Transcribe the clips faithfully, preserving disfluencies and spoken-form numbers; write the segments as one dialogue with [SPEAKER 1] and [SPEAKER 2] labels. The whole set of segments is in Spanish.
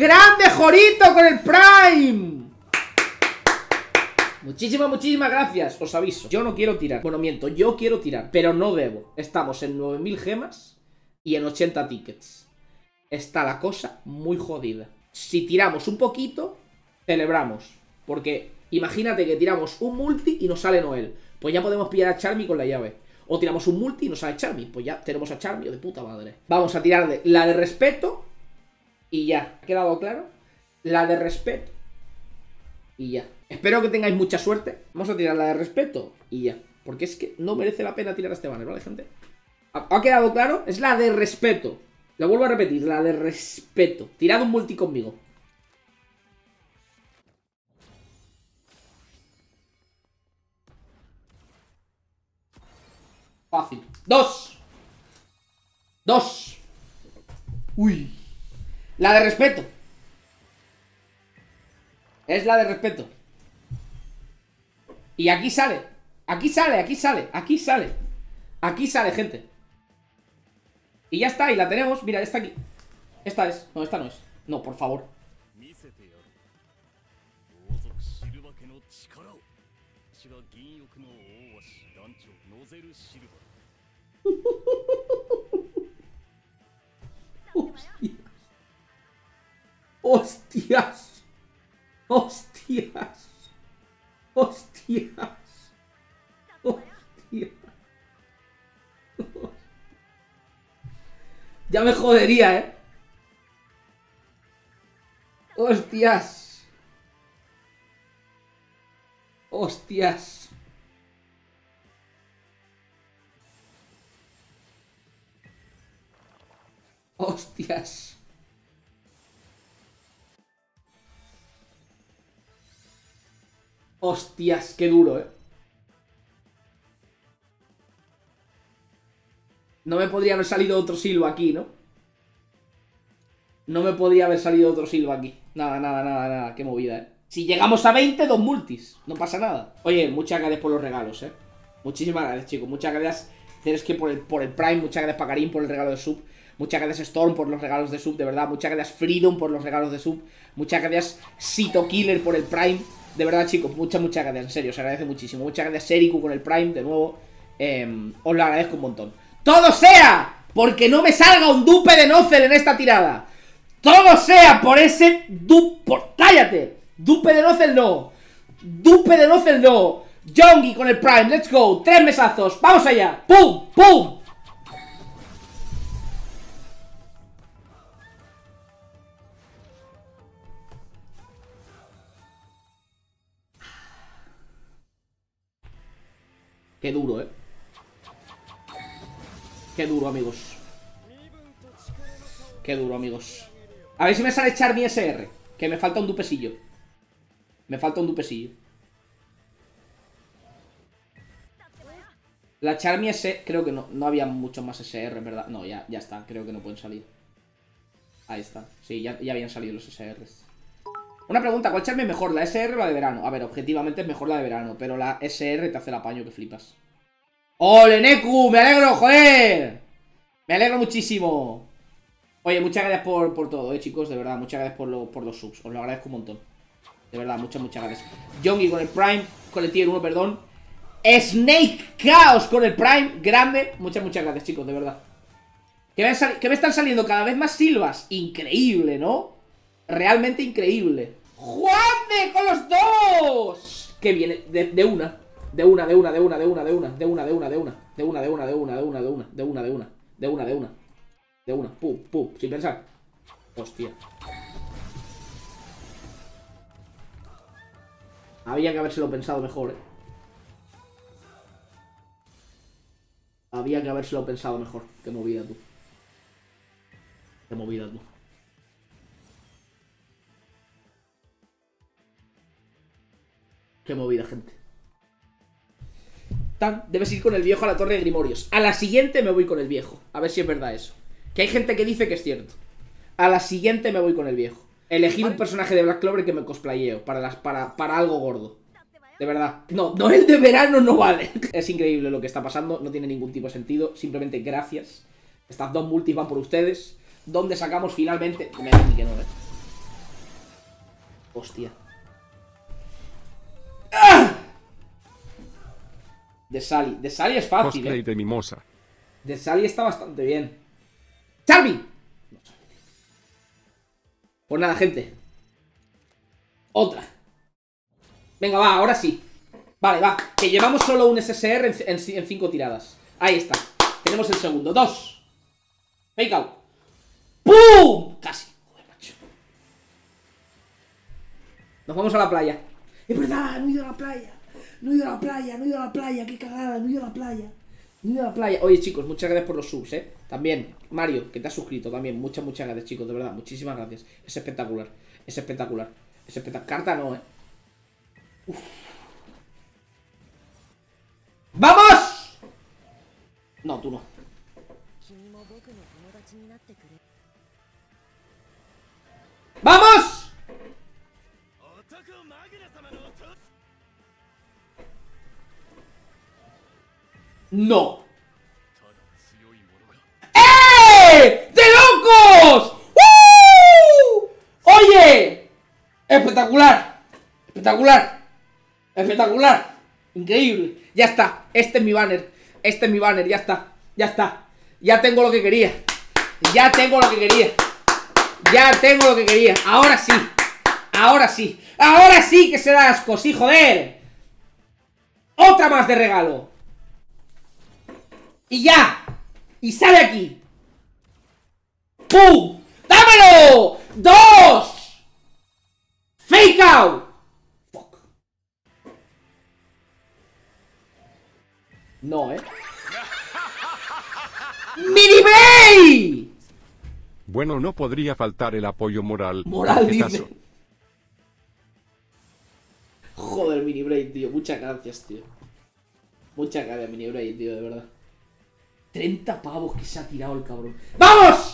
[SPEAKER 1] ¡Grande Jorito con el Prime! Muchísimas, muchísimas gracias. Os aviso, yo no quiero tirar. Bueno, miento, yo quiero tirar, pero no debo. Estamos en nueve mil gemas y en ochenta tickets. Está la cosa muy jodida. Si tiramos un poquito, celebramos. Porque imagínate que tiramos un multi y nos sale Noel. Pues ya podemos pillar a Charmy con la llave. O tiramos un multi y nos sale Charmy. Pues ya tenemos a Charmy, o de puta madre. Vamos a tirar la de respeto y ya. ¿Ha quedado claro? La de respeto y ya. Espero que tengáis mucha suerte. Vamos a tirar la de respeto y ya. Porque es que no merece la pena tirar a este banner, ¿vale, gente? ¿Ha, ¿Ha quedado claro? Es la de respeto. Lo vuelvo a repetir, la de respeto. Tirad un multi conmigo. Fácil. Dos. Dos. Uy. La de respeto. Es la de respeto. Y aquí sale. Aquí sale, aquí sale, aquí sale. Aquí sale, gente. Y ya está, y la tenemos. Mira, está aquí. Esta es. No, esta no es. No, por favor. Hostias. Hostias. Hostias. Hostias. Ya me jodería, eh. Hostias. Hostias. Hostias. Hostias, qué duro, eh. No me podría haber salido otro Silva aquí, ¿no? No me podría haber salido otro Silva aquí. Nada, nada, nada, nada, qué movida, eh. Si llegamos a veinte, dos multis. No pasa nada. Oye, muchas gracias por los regalos, eh. Muchísimas gracias, chicos. Muchas gracias. Tienes que por el, por el Prime. Muchas gracias, Pacarín, por el regalo de sub. Muchas gracias, Storm, por los regalos de sub, de verdad. Muchas gracias, Freedom, por los regalos de sub. Muchas gracias, Sito Killer, por el Prime. De verdad, chicos, muchas, muchas gracias. En serio, se agradece muchísimo. Muchas gracias, Seriku, con el Prime, de nuevo. eh, Os lo agradezco un montón. ¡Todo sea porque no me salga un dupe de Nozel en esta tirada! ¡Todo sea por ese dupe! Por... ¡Cállate! ¡Dupe de Nozel no! ¡Dupe de Nozel no! Jongi con el Prime, let's go. Tres mesazos, vamos allá. ¡Pum! ¡Pum! Qué duro, eh. Qué duro, amigos. Qué duro, amigos. A ver si me sale Charmy S R. Que me falta un dupesillo. Me falta un dupesillo. La Charmy S... Creo que no, no había mucho más S R, ¿verdad? No, ya, ya está. Creo que no pueden salir. Ahí está. Sí, ya, ya habían salido los S Rs. Una pregunta, ¿cuál Charmy es mejor? ¿La S R o la de verano? A ver, objetivamente es mejor la de verano, pero la S R te hace el apaño que flipas. ¡Ole, Neku! ¡Me alegro, joder! Me alegro muchísimo. Oye, muchas gracias por, por todo, eh, chicos, de verdad. Muchas gracias por, lo, por los subs. Os lo agradezco un montón. De verdad, muchas, muchas gracias. Jongi con el Prime, con el tier uno, perdón. Snake Chaos con el Prime, grande. Muchas, muchas gracias, chicos, de verdad. Que me, que me están saliendo cada vez más Silvas. Increíble, ¿no? Realmente increíble. ¡Juanme con los dos! Que viene, de, de una. De una, de una, de una, de una, de una, de una, de una, de una, de una, de una, de una, de una, de una, de una, de una, de una, de una, de una, pum, pum, sin pensar. Hostia. Había que habérselo pensado mejor, eh. Había que habérselo pensado mejor. Qué movida, tú. Qué movida, tú. Qué movida, gente. Tan, debes ir con el viejo a la torre de Grimorios. A la siguiente me voy con el viejo. A ver si es verdad eso. Que hay gente que dice que es cierto. A la siguiente me voy con el viejo. Elegir un personaje de Black Clover que me cosplayeo para, las, para, para algo gordo. De verdad. No, no, el de verano no vale. Es increíble lo que está pasando. No tiene ningún tipo de sentido. Simplemente gracias. Estas dos multis van por ustedes. ¿Dónde sacamos finalmente? Me dicen que no, ¿eh? Hostia. ¡Ah! De Sally. De Sally es fácil,
[SPEAKER 2] Cosplay
[SPEAKER 1] eh.
[SPEAKER 2] de mimosa.
[SPEAKER 1] De Sally está bastante bien. ¡Charmy! Pues nada, gente. Otra. Venga, va, ahora sí. Vale, va. Que llevamos solo un S S R en, en, en cinco tiradas. Ahí está. Tenemos el segundo. Dos. Fake out. ¡Pum! Casi. Joder, macho. Nos vamos a la playa. Es verdad, no he ido a la playa. No he ido a la playa, no he ido a la playa. Qué cagada, no he ido a la playa. No he ido a la playa. Oye, chicos, muchas gracias por los subs, eh. También, Mario, que te has suscrito también. Muchas, muchas gracias, chicos, de verdad. Muchísimas gracias. Es espectacular. Es espectacular. Es espectacular. Carta no, eh. Uf. ¡Vamos! No, tú no. ¡Vamos! ¡No! ¡Eh! ¡De locos! ¡Uh! ¡Oye! ¡Espectacular! ¡Espectacular! ¡Espectacular! ¡Increíble! Ya está. Este es mi banner. Este es mi banner. Ya está. Ya está. Ya tengo lo que quería. Ya tengo lo que quería. Ya tengo lo que quería. Ahora sí. Ahora sí. Ahora sí que se da asco. Sí, joder. Otra más de regalo. Y ya. Y sale aquí. ¡Pum! ¡Dámelo! ¡Dos! ¡Fake out! Fuck. No, ¿eh? ¡Mini Bray!
[SPEAKER 2] Bueno, no podría faltar el apoyo moral.
[SPEAKER 1] Moral,
[SPEAKER 2] Tarjetazo.
[SPEAKER 1] dice. Joder, Mini Bray, tío. Muchas gracias, tío. Muchas gracias, Mini Bray, tío, de verdad. treinta pavos que se ha tirado el cabrón. ¡Vamos!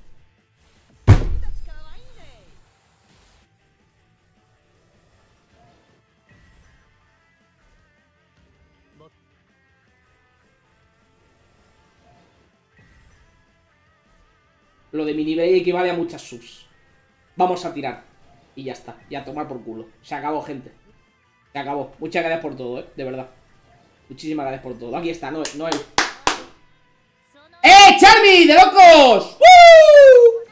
[SPEAKER 1] Lo de Mini Bray equivale a muchas subs. Vamos a tirar. Y ya está. Y a tomar por culo. Se acabó, gente. Se acabó. Muchas gracias por todo, eh. De verdad. Muchísimas gracias por todo. Aquí está, Noel. Noel. ¡Eh, Charmy! ¡De locos! ¡Woo!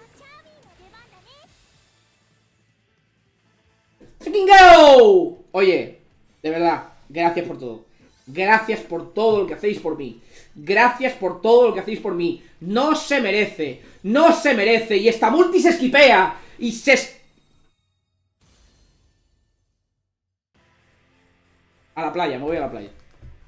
[SPEAKER 1] ¡Fucking go! Oye, de verdad, gracias por todo. Gracias por todo lo que hacéis por mí. Gracias por todo lo que hacéis por mí. No se merece. No se merece. Y esta multi se esquipea. Y se... Es... A la playa, me voy a la playa.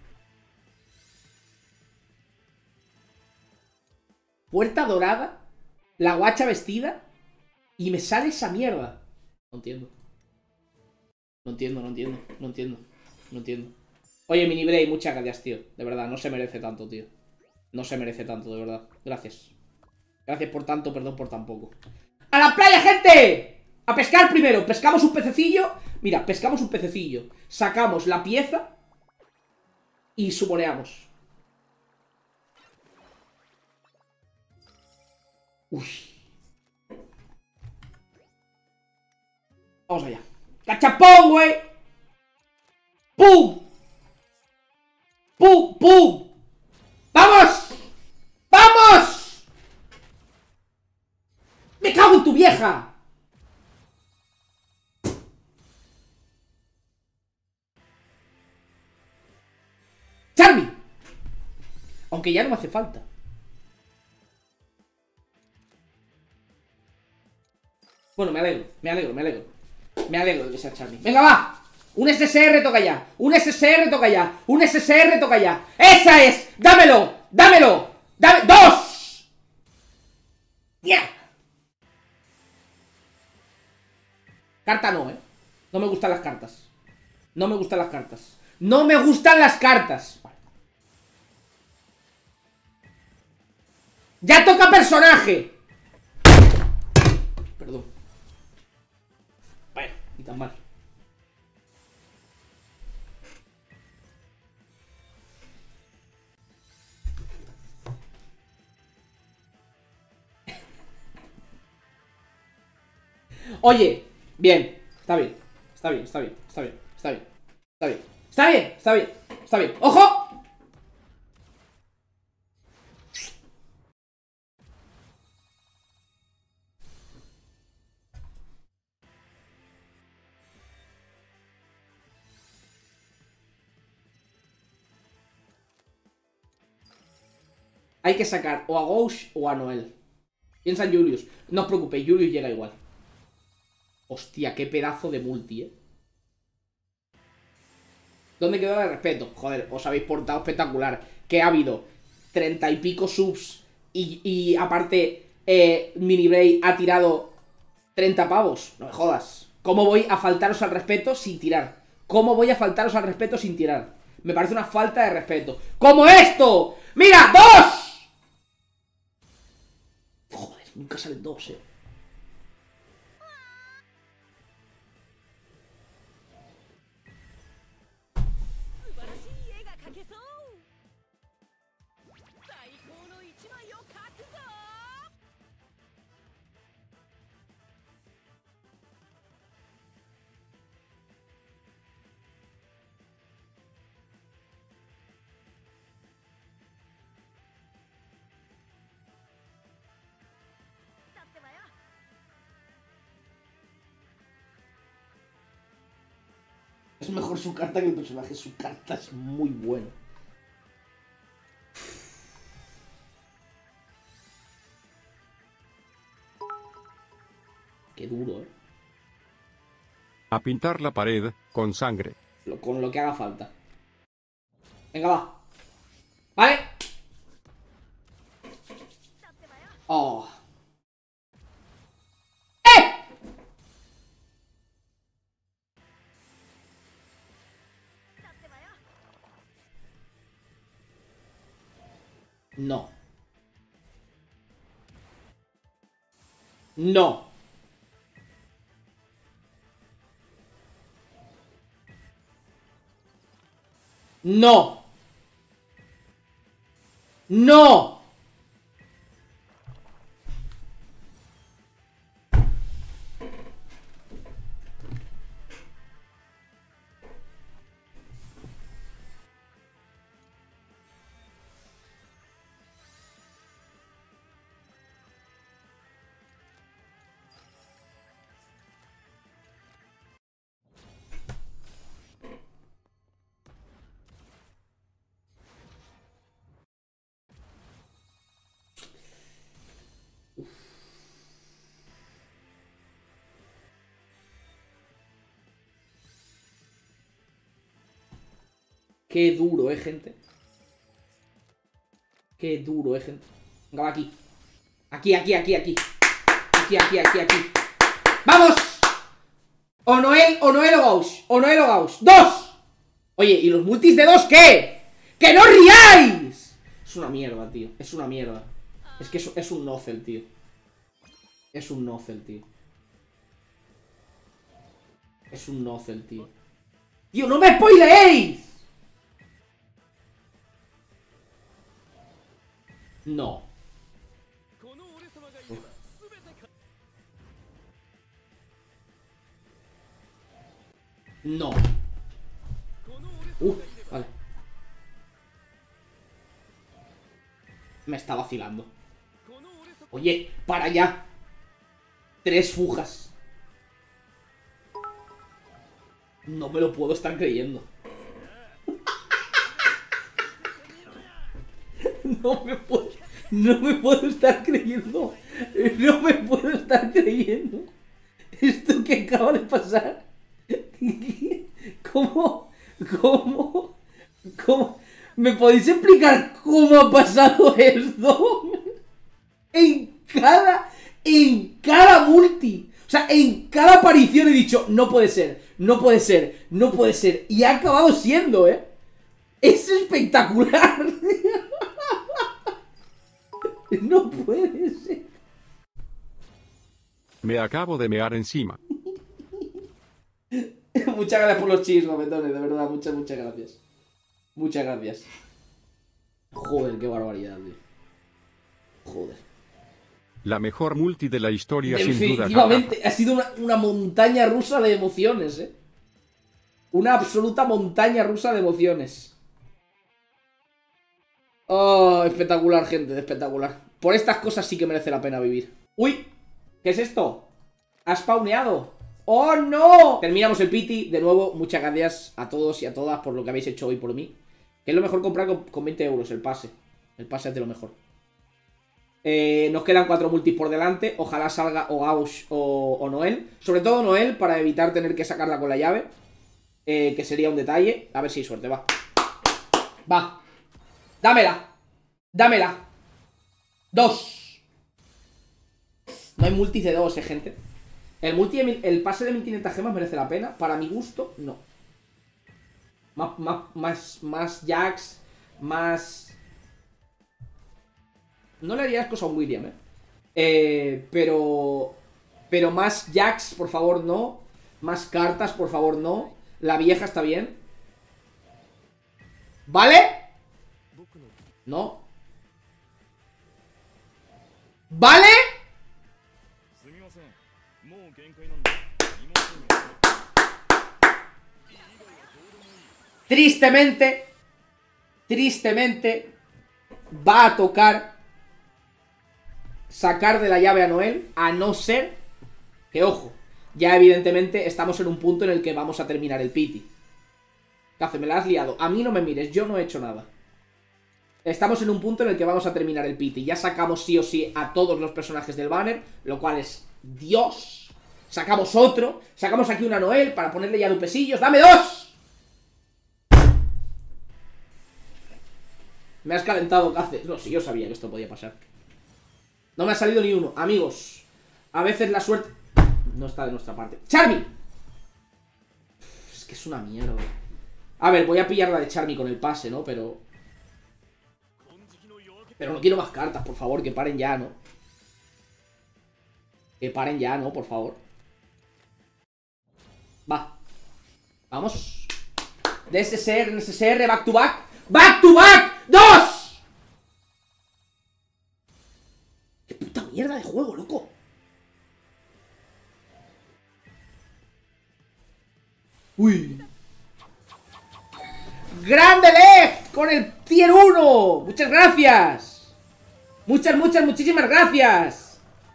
[SPEAKER 1] Puerta dorada. La guacha vestida. Y me sale esa mierda. No entiendo. No entiendo, no entiendo. No entiendo. No entiendo. Oye, Mini Bray, muchas gracias, tío. De verdad, no se merece tanto, tío. No se merece tanto, de verdad. Gracias. Gracias por tanto, perdón por tan poco. ¡A la playa, gente! A pescar primero. Pescamos un pececillo. Mira, pescamos un pececillo. Sacamos la pieza. Y sumoneamos. Uy. Vamos allá. ¡Cachapón, güey! ¡Pum! ¡Pum! ¡Pum! ¡Vamos! ¡Vamos! ¡Me cago en tu vieja! ¡Charmy! Aunque ya no me hace falta. Bueno, me alegro, me alegro, me alegro. Me alegro de que sea Charmy. ¡Venga, va! Un S S R toca ya. Un S S R toca ya. Un S S R toca ya. ¡Esa es! ¡Dámelo! ¡Dámelo! ¡Dame! ¡Dos! ¡Ya! Carta no, ¿eh? No me gustan las cartas. No me gustan las cartas. No me gustan las cartas. Vale. ¡Ya toca personaje! Perdón. Bueno, ni tan mal. Oye, bien. Está bien, está bien, está bien, está bien, está bien, está bien, está bien, está bien, está bien. ¡Ojo! Hay que sacar o a Ghost o a Noel. Piensa en Julius. No os preocupéis, Julius llega igual. Hostia, qué pedazo de multi, eh. ¿Dónde quedó el respeto? Joder, os habéis portado espectacular. Que ha habido treinta y pico subs y, y aparte eh, Minibray ha tirado treinta pavos. No me jodas. ¿Cómo voy a faltaros al respeto sin tirar? ¿Cómo voy a faltaros al respeto sin tirar? Me parece una falta de respeto. ¡Como esto! ¡Mira! ¡Dos! Joder, nunca salen dos, eh. Es mejor su carta que el personaje. Su carta es muy buena. Qué duro, eh.
[SPEAKER 2] A pintar la pared con sangre.
[SPEAKER 1] Lo, con lo que haga falta. Venga, va. Vale. Oh. ¡Eh! No. No. No. No. Qué duro, eh, gente. Qué duro, eh, gente. Venga, va aquí. Aquí, aquí, aquí, aquí. Aquí, aquí, aquí, aquí. ¡Vamos! O Noel, o Noel o Gauss. O Noel o Gauss. ¡Dos! Oye, ¿y los multis de dos qué? ¡Que no riáis! Es una mierda, tío. Es una mierda. Es que es, es un nozel, tío. Es un nozel, tío. Es un nozel, tío. ¡Tío, no me spoileéis! No. Uf. No. Uh, vale. Me está vacilando. Oye, para allá. Tres fujas. No me lo puedo estar creyendo. No me puedo. No me puedo estar creyendo. No me puedo estar creyendo. Esto que acaba de pasar. ¿Cómo? ¿Cómo? ¿Cómo? ¿Me podéis explicar cómo ha pasado esto? En cada... En cada multi. O sea, en cada aparición he dicho, no puede ser, no puede ser, no puede ser. Y ha acabado siendo, ¿eh? Es espectacular. No puede ser.
[SPEAKER 2] Me acabo de mear encima.
[SPEAKER 1] Muchas gracias por los chis, Robetones, de verdad, muchas, muchas gracias. Muchas gracias. Joder, qué barbaridad, tío. Joder.
[SPEAKER 2] La mejor multi de la historia sin duda.
[SPEAKER 1] Definitivamente, ha sido una, una montaña rusa de emociones, eh. Una absoluta montaña rusa de emociones. Oh, espectacular, gente, espectacular. Por estas cosas sí que merece la pena vivir. Uy, ¿qué es esto? ¿Ha spawneado? ¡Oh, no! Terminamos el pity. De nuevo, muchas gracias a todos y a todas por lo que habéis hecho hoy por mí. Que es lo mejor comprar con, con veinte euros, el pase. El pase es de lo mejor. Eh, nos quedan cuatro multis por delante. Ojalá salga o Gauss o, o Noel. Sobre todo Noel, para evitar tener que sacarla con la llave. Eh, que sería un detalle. A ver si hay suerte, va. Va. Dámela. Dámela. Dos. No hay multis de dos, eh, gente. El, multi de mil, el pase de mil quinientas gemas merece la pena. Para mi gusto, no. Más, más, más, más jacks. Más... No le haría cosas a un William, eh. eh pero... Pero más jacks, por favor, no. Más cartas, por favor, no. La vieja está bien. ¿Vale? No. ¿Vale? Tristemente, tristemente, va a tocar sacar de la llave a Noel, a no ser que, ojo, ya evidentemente estamos en un punto en el que vamos a terminar el pity. Cace, me la has liado. A mí no me mires, yo no he hecho nada. Estamos en un punto en el que vamos a terminar el pity. Ya sacamos sí o sí a todos los personajes del banner, lo cual es Dios. Sacamos otro, sacamos aquí una Noel para ponerle ya dupesillos. ¡Dame dos! Me has calentado, Cace. No, sí, yo sabía que esto podía pasar. No me ha salido ni uno. Amigos, a veces la suerte no está de nuestra parte. ¡Charmy! Es que es una mierda. A ver, voy a pillar la de Charmy con el pase, ¿no? Pero... Pero no quiero más cartas, por favor, que paren ya, ¿no? Que paren ya, ¿no? Por favor. Va. Vamos. De S S R en S S R, back to back. ¡Back to back! ¡Dos! ¡Qué puta mierda de juego, loco! ¡Uy! ¡Grande Left! Con el tier uno. ¡Muchas gracias! Muchas, muchas, muchísimas gracias.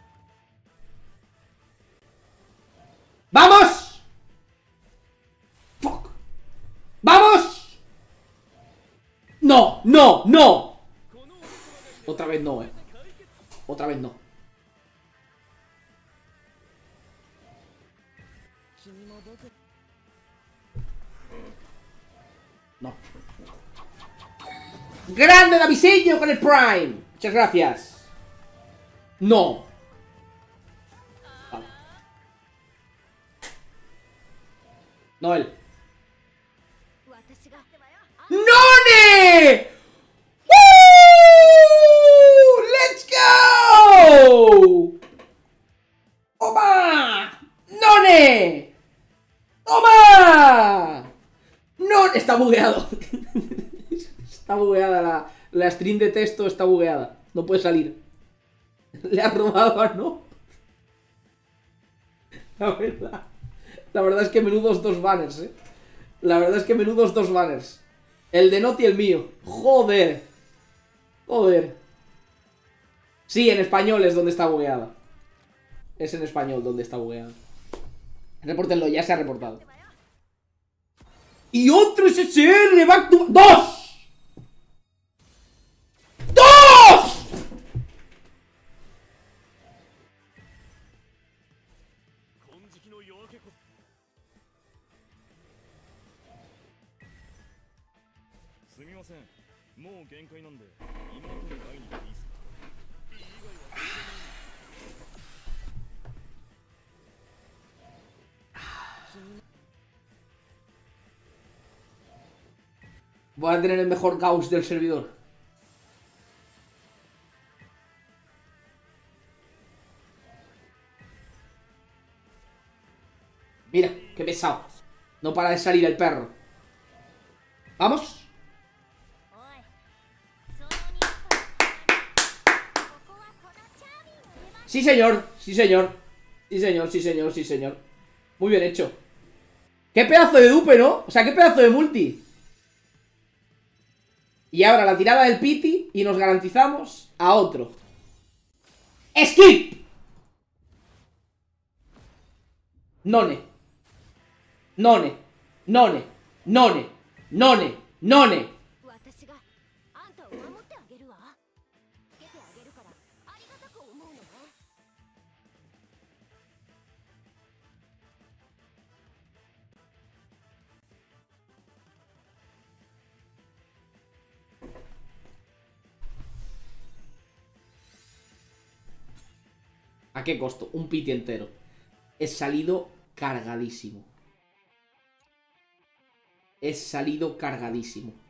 [SPEAKER 1] ¡Vamos! ¡Fuck! ¡Vamos! ¡No! ¡No! ¡No! Otra vez no, eh. Otra vez no. No. ¡Grande Davisillo con el Prime! Muchas gracias. No. Vale. Noel. ¡None! ¡Woo! ¡Let's go! ¡Toma! ¡None! ¡Toma! ¡No! Está bugueado. Está bugueada la, la stream de texto, está bugueada. No puede salir. Le ha robado a no. La verdad. La verdad es que menudos dos banners, eh. La verdad es que menudos dos banners. El de Noti y el mío. Joder. Joder. Sí, en español es donde está bugueada. Es en español donde está bugueada. Repórtenlo, ya se ha reportado. Y otro S S R, back to... ¡Dos! ¡Dos! Voy a tener el mejor Gauss del servidor. Mira, qué pesado. No para de salir el perro. ¿Vamos? Sí, señor, sí, señor. Sí, señor, sí, señor, sí, señor. Muy bien hecho. Qué pedazo de dupe, ¿no? O sea, qué pedazo de multi. Y ahora la tirada del Pity y nos garantizamos a otro. ¡Skip! None. None. None. None. None. None. ¿A qué costo? Un Pity entero. He salido cargadísimo. He salido cargadísimo.